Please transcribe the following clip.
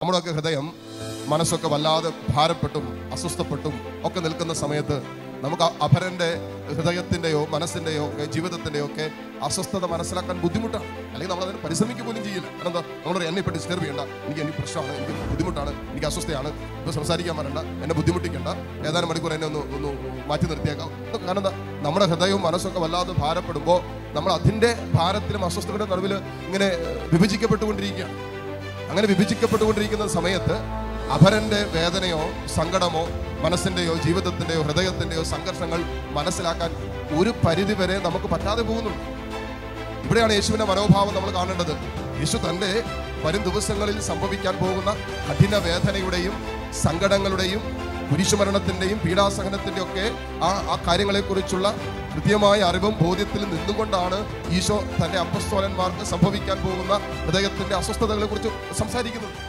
നമ്മുടെയൊക്കെ ഹൃദയം മനസ്സൊക്കെ വല്ലാതെ ഭാരപ്പെട്ടും അസ്വസ്ഥപ്പെട്ടും ഒക്കെ നിൽക്കുന്ന സമയത്ത് നമുക്ക് അപരൻ്റെ ഹൃദയത്തിൻ്റെയോ മനസ്സിൻ്റെയോ ഒക്കെ ജീവിതത്തിൻ്റെയോ ഒക്കെ അസ്വസ്ഥത മനസ്സിലാക്കാൻ ബുദ്ധിമുട്ടാണ്. അല്ലെങ്കിൽ നമ്മളതിന് പരിശ്രമിക്കുക പോലും ചെയ്യില്ല. കാരണം എന്താ, നമ്മളൊരു എന്നെ ഇപ്പോൾ ഡിസ്റ്റർബ് ചെയ്യേണ്ട, എനിക്ക് പ്രശ്നമാണ്, എനിക്ക് ബുദ്ധിമുട്ടാണ്, എനിക്ക് അസ്വസ്ഥയാണ്, ഇപ്പോൾ സംസാരിക്കാൻ വരണ്ട, എന്നെ ബുദ്ധിമുട്ടിക്കേണ്ട, ഏതാനും മണിക്കൂർ എന്നെ ഒന്ന് മാറ്റി നിർത്തിയേക്കാം. കാരണം എന്താ, നമ്മുടെ ഹൃദയവും മനസ്സൊക്കെ വല്ലാതെ ഭാരപ്പെടുമ്പോൾ നമ്മൾ അതിൻ്റെ ഭാരത്തിലും അസ്വസ്ഥതയുടെ നടുവിൽ ഇങ്ങനെ വിഭജിക്കപ്പെട്ടുകൊണ്ടിരിക്കുകയാണ്. അങ്ങനെ വിഭജിക്കപ്പെട്ടുകൊണ്ടിരിക്കുന്ന സമയത്ത് അപരൻ്റെ വേദനയോ സങ്കടമോ മനസ്സിൻ്റെയോ ജീവിതത്തിൻ്റെയോ ഹൃദയത്തിൻ്റെയോ സംഘർഷങ്ങൾ മനസ്സിലാക്കാൻ ഒരു പരിധി വരെ നമുക്ക് പറ്റാതെ പോകുന്നുണ്ട്. ഇവിടെയാണ് യേശുവിൻ്റെ മനോഭാവം നമ്മൾ കാണേണ്ടത്. യേശു തൻ്റെ വരും ദിവസങ്ങളിൽ സംഭവിക്കാൻ പോകുന്ന കഠിന വേദനയുടെയും സങ്കടങ്ങളുടെയും കുരിശുമരണത്തിൻ്റെയും പീഡാസഹനത്തിൻ്റെയും ഒക്കെ ആ കാര്യങ്ങളെക്കുറിച്ചുള്ള കൃത്യമായ അറിവും ബോധ്യത്തിൽ നിന്നുകൊണ്ടാണ് ഈശോ തൻ്റെ അപ്പസ്തോലന്മാർക്ക് സംഭവിക്കാൻ പോകുന്ന ഹൃദയത്തിൻ്റെ അസ്വസ്ഥതകളെ കുറിച്ച് സംസാരിക്കുന്നത്.